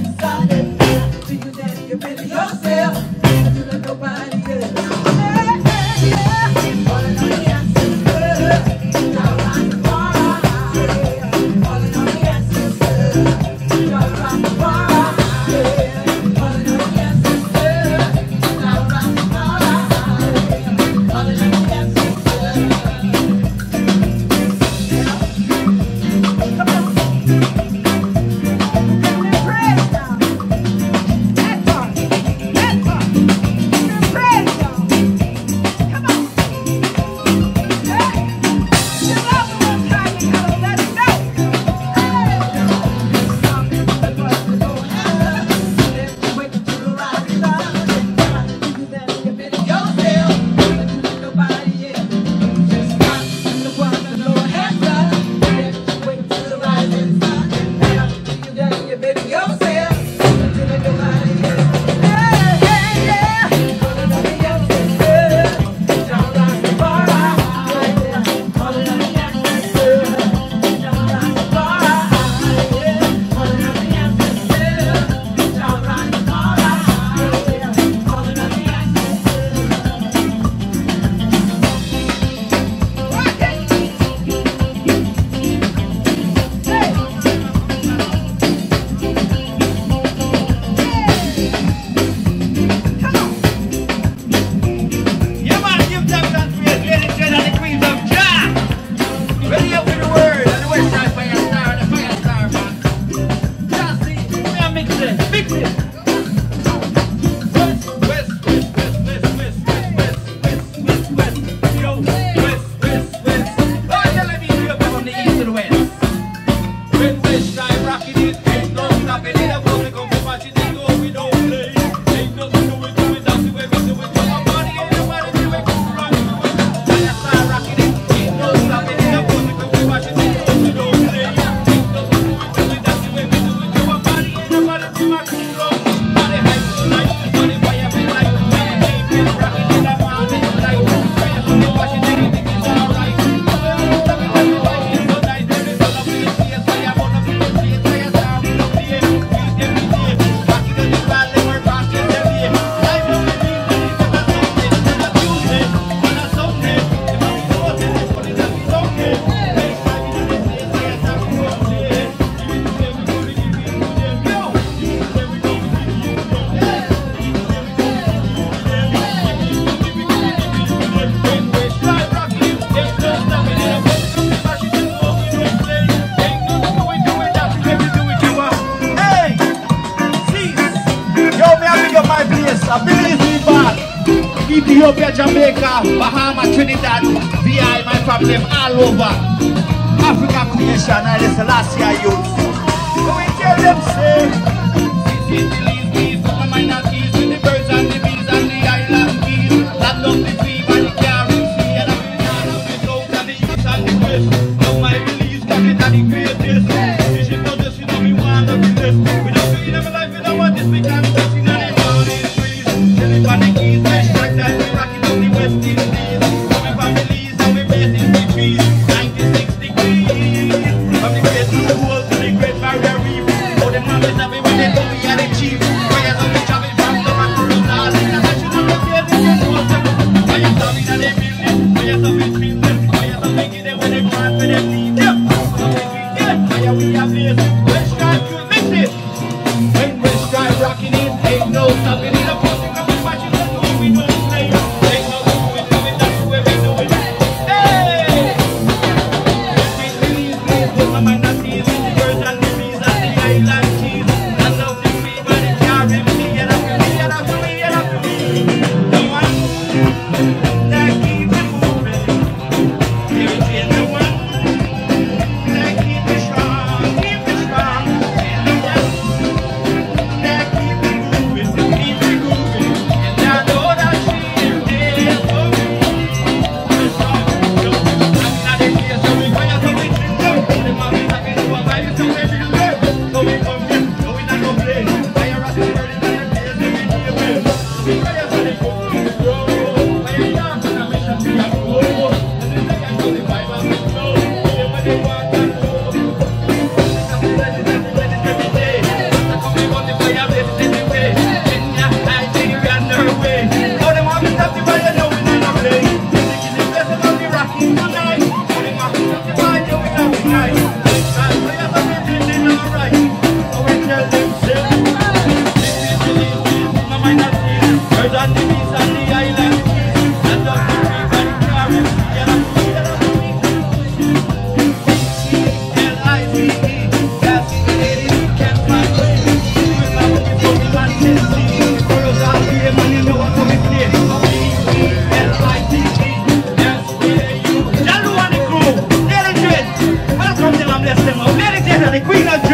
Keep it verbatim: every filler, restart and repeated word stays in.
Ethiopia, Jamaica, Bahamas, Trinidad, V I, my family, all over Africa creation, and it's the last year youth. So we tell them, say, this is the least bees, but my mind not keys with the birds and the bees and the island bees. Land of the fever, the carrying sea, and I'm in all of the south and the east and the west. Now my beliefs, that it are the greatest. This is not just, you know, me want to be this. We don't do it in my life, we don't want this, we can't touch it, and it's all these trees. Tell it on the keys, fresh like that, we rock it on the West Indies. So we families, and we raise in the trees. ninety-six degrees. From the great blue wall to the great barrier reef. Oh, the mountains have been when they know we are the chief. the queen of